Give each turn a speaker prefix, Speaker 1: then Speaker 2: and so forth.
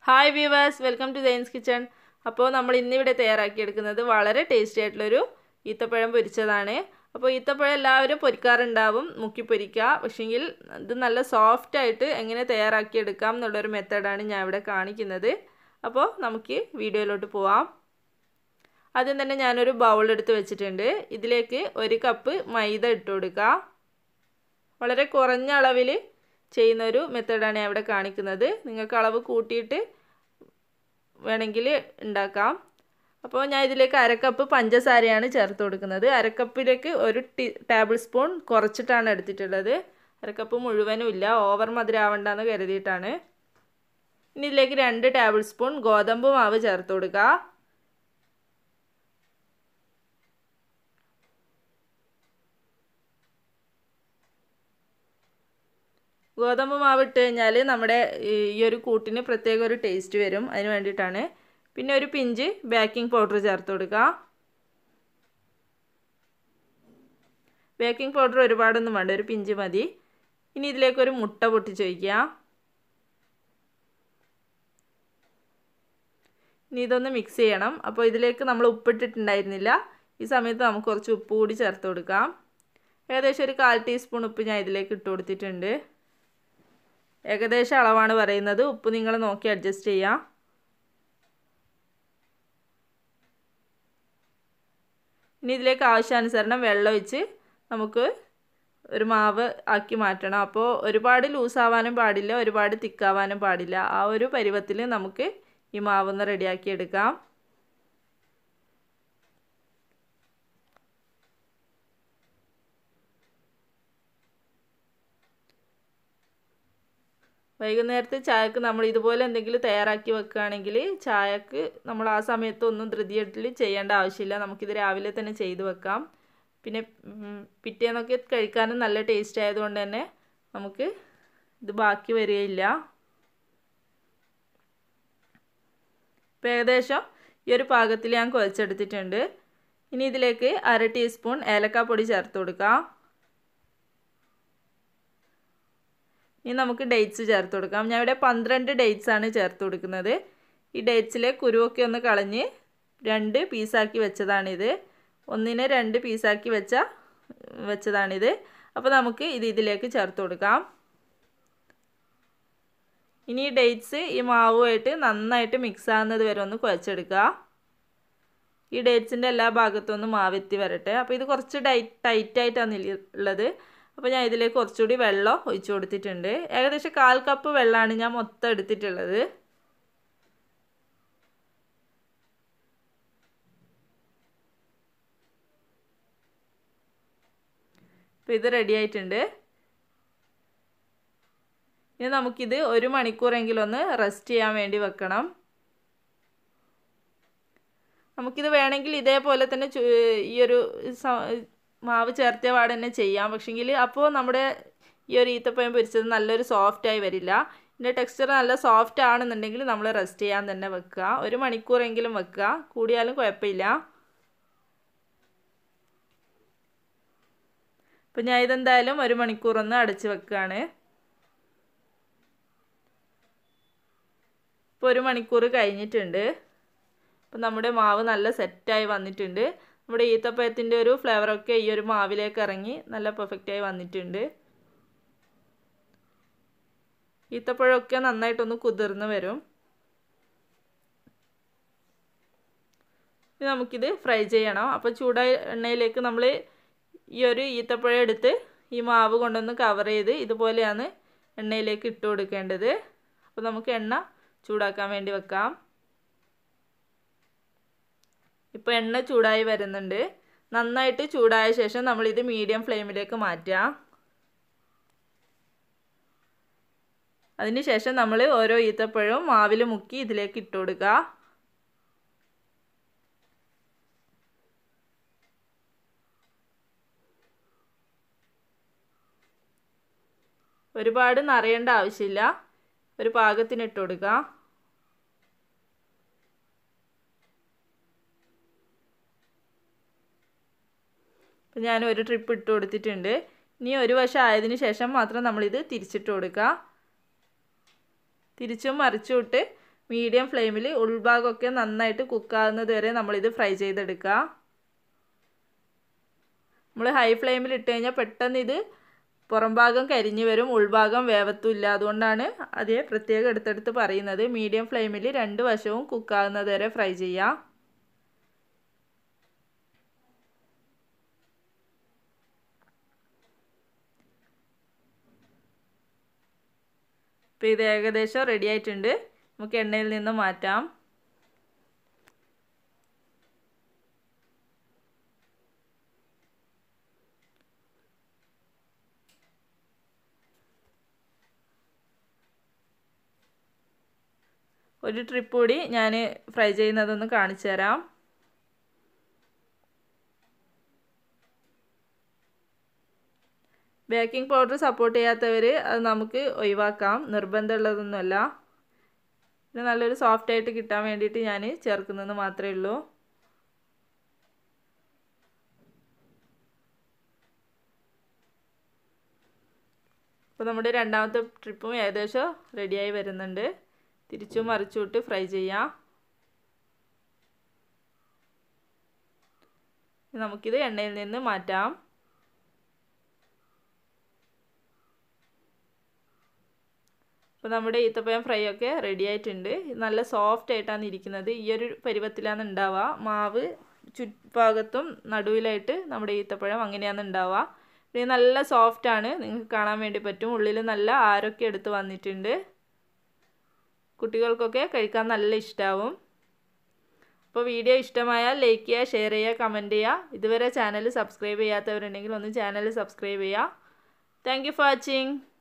Speaker 1: Hi viewers, welcome to science kitchen. അപ്പോൾ നമ്മൾ ഇന്നിവിടെ തയ്യാറാക്കിയെടുക്കുന്നത് വളരെ ടേസ്റ്റി ആയിട്ടുള്ളൊരു ഈത്തപ്പഴം പൊരിച്ചതാണ്. അപ്പോൾ ഈത്തപ്പഴം എല്ലാവരും പൊരിക്കാറുണ്ടാവും, മുക്കി പൊരിക്കുക. പക്ഷേങ്കിൽ ഇത് നല്ല സോഫ്റ്റായിട്ട് എങ്ങനെ തയ്യാറാക്കിയെടുക്കാം എന്നുള്ളൊരു മെത്തേഡാണ് ഞാൻ ഇവിടെ കാണിക്കുന്നത്. അപ്പോൾ നമുക്ക് വീഡിയോയിലോട്ട് പോവാം. ആദ്യം തന്നെ ഞാനൊരു ബൗൾ എടുത്ത് വെച്ചിട്ടുണ്ട്. ഇതിലേക്ക് 1 കപ്പ് മൈദ ഇട്ട് കൊടുക്കുക. വളരെ കുറഞ്ഞ അളവിൽ ചെയ്യുന്നൊരു മെത്തേഡാണ് ഞാൻ ഇവിടെ കാണിക്കുന്നത്. നിങ്ങൾക്ക് അളവ് കൂട്ടിയിട്ട് വേണമെങ്കിൽ ഉണ്ടാക്കാം. അപ്പോൾ ഞാൻ ഇതിലേക്ക് 1/2 കപ്പ് പഞ്ചസാരയാണ് ചേർത്ത് കൊടുക്കുന്നത്. 1/2 കപ്പിലേക്ക് 1 ടേബിൾ സ്പൂൺ കുറച്ചിട്ടാണ് എടുത്തിട്ടുള്ളത്. 1/2 കപ്പ് മുഴുവനും ഇല്ല, ഓവർ മധുരം ആവണ്ടെന്ന് കരുതിയിട്ടാണ്. ഇനി ഇതിലേക്ക് 2 ടേബിൾ സ്പൂൺ ഗോതമ്പ് മാവ് ചേർത്ത് കൊടുക്കുക. ഗോതമ്പ് മാവ് ഇട്ട് കഴിഞ്ഞാൽ നമ്മുടെ ഈ ഒരു കൂട്ടിന് പ്രത്യേക ഒരു ടേസ്റ്റ് വരും, അതിന് വേണ്ടിയിട്ടാണ്. പിന്നെ ഒരു പിഞ്ച് ബേക്കിംഗ് പൗഡർ ചേർത്ത് കൊടുക്കുക. ബേക്കിംഗ് പൗഡർ ഒരുപാടൊന്നും വേണ്ട, ഒരു പിഞ്ച് മതി. ഇനി ഇതിലേക്കൊരു മുട്ട പൊട്ടിച്ച് വയ്ക്കുക. ഇനി ഇതൊന്ന് മിക്സ് ചെയ്യണം. അപ്പോൾ ഇതിലേക്ക് നമ്മൾ ഉപ്പിട്ടിട്ടുണ്ടായിരുന്നില്ല, ഈ സമയത്ത് നമുക്ക് കുറച്ച് ഉപ്പ് കൂടി ചേർത്ത് കൊടുക്കാം. ഏകദേശം ഒരു 1/4 ടീസ്പൂൺ ഉപ്പ് ഞാൻ ഇതിലേക്ക് ഇട്ട് കൊടുത്തിട്ടുണ്ട്. ഏകദേശം അളവാണ് പറയുന്നത്, ഉപ്പ് നിങ്ങൾ നോക്കി അഡ്ജസ്റ്റ് ചെയ്യാം. ഇനി ഇതിലേക്ക് ആവശ്യാനുസരണം വെള്ളം ഒഴിച്ച് നമുക്ക് ഒരു മാവ് ആക്കി മാറ്റണം. അപ്പോൾ ഒരുപാട് ലൂസാവാനും പാടില്ല, ഒരുപാട് തിക്കാവാനും പാടില്ല. ആ ഒരു പരുവത്തിൽ നമുക്ക് ഈ മാവൊന്ന് റെഡിയാക്കി എടുക്കാം. വൈകുന്നേരത്തെ ചായക്ക് നമ്മൾ ഇതുപോലെ എന്തെങ്കിലും തയ്യാറാക്കി വെക്കുകയാണെങ്കിൽ ചായക്ക് നമ്മൾ ആ സമയത്തൊന്നും ധൃതിയായിട്ട് ചെയ്യേണ്ട ആവശ്യമില്ല. നമുക്കിത് രാവിലെ തന്നെ ചെയ്ത് വെക്കാം. പിന്നെ പിറ്റേന്നൊക്കെ കഴിക്കാനും നല്ല ടേസ്റ്റ് ആയതുകൊണ്ട് തന്നെ നമുക്ക് ഇത് ബാക്കി വരികയില്ല. ഇപ്പോൾ ഏകദേശം ഈ ഒരു പാകത്തിൽ ഞാൻ കുഴച്ചെടുത്തിട്ടുണ്ട്. ഇനി ഇതിലേക്ക് 1/2 ടീസ്പൂൺ ഏലക്കാപ്പൊടി ചേർത്ത് കൊടുക്കാം. ഇനി നമുക്ക് ഡേറ്റ്സ് ചേർത്ത് കൊടുക്കാം. ഞാൻ ഇവിടെ 12 ഡേറ്റ്സ് ആണ് ചേർത്ത് കൊടുക്കുന്നത്. ഈ ഡേറ്റ്സിലെ കുരുവൊക്കെ ഒന്ന് കളഞ്ഞ് 2 പീസാക്കി വെച്ചതാണിത്. 1നെ 2 പീസാക്കി വെച്ചതാണിത്. അപ്പോൾ നമുക്ക് ഇതിലേക്ക് ചേർത്ത് കൊടുക്കാം. ഇനി ഈ ഡേറ്റ്സ് ഈ മാവുമായിട്ട് നന്നായിട്ട് മിക്സ് ആകുന്നത് വരെ ഒന്ന് കുഴച്ചെടുക്കുക. ഈ ഡേറ്റ്സിൻ്റെ എല്ലാ ഭാഗത്തും ഒന്ന് മാവെത്തി വരട്ടെ. അപ്പോൾ ഇത് കുറച്ച് ടൈറ്റായിട്ടാണ് ഉള്ളത്. അപ്പോൾ ഞാൻ ഇതിലേക്ക് കുറച്ചുകൂടി വെള്ളം ഒഴിച്ചു കൊടുത്തിട്ടുണ്ട്. ഏകദേശം 1/4 കപ്പ് വെള്ളമാണ് ഞാൻ മൊത്തം എടുത്തിട്ടുള്ളത്. അപ്പോൾ ഇത് റെഡി ആയിട്ടുണ്ട്. ഇനി നമുക്കിത് 1 മണിക്കൂറെങ്കിലും ഒന്ന് റെസ്റ്റ് ചെയ്യാൻ വേണ്ടി വെക്കണം. നമുക്കിത് വേണമെങ്കിൽ ഇതേപോലെ തന്നെ ഈ ഒരു മാവ് ചേർത്തിയ പാടെ തന്നെ ചെയ്യാം. പക്ഷേങ്കിൽ അപ്പോൾ നമ്മുടെ ഈ ഒരു ഈത്തപ്പഴം പൊരിച്ചത് നല്ലൊരു സോഫ്റ്റായി വരില്ല. ഇതിൻ്റെ ടെക്സ്ചർ നല്ല സോഫ്റ്റ് ആണെന്നുണ്ടെങ്കിൽ നമ്മൾ റെസ്റ്റ് ചെയ്യാൻ തന്നെ വെക്കുക. 1 മണിക്കൂറെങ്കിലും വെക്കുക, കൂടിയാലും കുഴപ്പമില്ല. അപ്പോൾ ഞാൻ ഇതെന്തായാലും 1 മണിക്കൂറൊന്ന് അടച്ച് വെക്കുകയാണ്. ഇപ്പോൾ 1 മണിക്കൂർ കഴിഞ്ഞിട്ടുണ്ട്. അപ്പോൾ നമ്മുടെ മാവ് നല്ല സെറ്റായി വന്നിട്ടുണ്ട്. നമ്മുടെ ഈത്തപ്പഴത്തിൻ്റെ ഒരു ഫ്ലേവറൊക്കെ ഈ ഒരു മാവിലേക്ക് ഇറങ്ങി നല്ല പെർഫെക്റ്റായി വന്നിട്ടുണ്ട്. ഈത്തപ്പഴമൊക്കെ നന്നായിട്ടൊന്ന് കുതിർന്ന് വരും. ഇനി നമുക്കിത് ഫ്രൈ ചെയ്യണം. അപ്പോൾ ചൂടായ എണ്ണയിലേക്ക് നമ്മൾ ഈ ഒരു ഈത്തപ്പഴം എടുത്ത് ഈ മാവ് കൊണ്ടൊന്ന് കവർ ചെയ്ത് ഇതുപോലെയാണ് എണ്ണയിലേക്ക് ഇട്ട് കൊടുക്കേണ്ടത്. അപ്പോൾ നമുക്ക് എണ്ണ ചൂടാക്കാൻ വേണ്ടി വെക്കാം. ഇപ്പോൾ എണ്ണ ചൂടായി വരുന്നുണ്ട്. നന്നായിട്ട് ചൂടായ ശേഷം നമ്മളിത് മീഡിയം ഫ്ലെയിമിലേക്ക് മാറ്റുക. അതിനുശേഷം നമ്മൾ ഓരോ ഈത്തപ്പഴവും മാവിൽ മുക്കി ഇതിലേക്ക് ഇട്ട് കൊടുക്കുക. ഒരുപാട് നിറയേണ്ട ആവശ്യമില്ല, ഒരു പാകത്തിന് ഇട്ട് കൊടുക്കുക. അപ്പോൾ ഞാൻ ഒരു ട്രിപ്പ് ഇട്ട് കൊടുത്തിട്ടുണ്ട്. ഇനി ഒരു വശം ആയതിനു ശേഷം മാത്രം നമ്മളിത് തിരിച്ചിട്ട് കൊടുക്കുക. തിരിച്ചും മറിച്ചും ഇട്ട് മീഡിയം ഫ്ലെയിമിൽ ഉൾഭാഗമൊക്കെ നന്നായിട്ട് കുക്കാകുന്നത് വരെ നമ്മളിത് ഫ്രൈ ചെയ്തെടുക്കുക. നമ്മൾ ഹൈ ഫ്ലെയിമിൽ ഇട്ട് കഴിഞ്ഞാൽ പെട്ടെന്ന് ഇത് പുറം ഭാഗം കരിഞ്ഞു വരും, ഉൾഭാഗം വേവത്തുമില്ല. അതുകൊണ്ടാണ് അതേ പ്രത്യേകം എടുത്തെടുത്ത് പറയുന്നത്. മീഡിയം ഫ്ലെയിമിൽ 2 വശവും കുക്കാകുന്നത് വരെ ഫ്രൈ ചെയ്യുക. ഇപ്പോൾ ഇത് ഏകദേശം റെഡി ആയിട്ടുണ്ട്. നമുക്ക് എണ്ണയിൽ നിന്ന് മാറ്റാം. ഒരു ട്രിപ്പ് കൂടി ഞാൻ ഫ്രൈ ചെയ്യുന്നതൊന്ന് കാണിച്ചു തരാം. ബേക്കിംഗ് പൗഡർ സപ്പോർട്ട് ചെയ്യാത്തവർ അത് നമുക്ക് ഒഴിവാക്കാം, നിർബന്ധമുള്ളതൊന്നുമല്ല. ഇത് നല്ലൊരു സോഫ്റ്റായിട്ട് കിട്ടാൻ വേണ്ടിയിട്ട് ഞാൻ ചേർക്കുന്നതെന്ന് മാത്രമേ ഉള്ളൂ. അപ്പോൾ നമ്മുടെ രണ്ടാമത്തെ ട്രിപ്പും ഏകദേശം റെഡിയായി വരുന്നുണ്ട്. തിരിച്ചും മറിച്ചും ഇട്ട് ഫ്രൈ ചെയ്യാം. നമുക്കിത് എണ്ണയിൽ നിന്ന് മാറ്റാം. അപ്പോൾ നമ്മുടെ ഈത്തപ്പഴം ഫ്രൈ ഒക്കെ റെഡി ആയിട്ടുണ്ട്. നല്ല സോഫ്റ്റ് ആയിട്ടാണ് ഇരിക്കുന്നത്. ഈ ഒരു പരുവത്തിലാണ് ഉണ്ടാവുക. മാവ് ചുറ്റുഭാഗത്തും നടുവിലായിട്ട് നമ്മുടെ ഈത്തപ്പഴം അങ്ങനെയാണ് ഉണ്ടാവുക. ഇത് നല്ല സോഫ്റ്റാണ്, നിങ്ങൾക്ക് കാണാൻ വേണ്ടി പറ്റും. ഉള്ളിൽ നല്ല ആരൊക്കെ എടുത്ത് വന്നിട്ടുണ്ട്. കുട്ടികൾക്കൊക്കെ കഴിക്കാൻ നല്ല ഇഷ്ടമാവും. അപ്പോൾ വീഡിയോ ഇഷ്ടമായാൽ ലൈക്ക് ചെയ്യുക, ഷെയർ ചെയ്യുക, കമൻറ്റ് ചെയ്യുക. ഇതുവരെ ചാനൽ സബ്സ്ക്രൈബ് ചെയ്യാത്തവരുണ്ടെങ്കിൽ ഒന്ന് ചാനൽ സബ്സ്ക്രൈബ് ചെയ്യുക. Thank you for watching.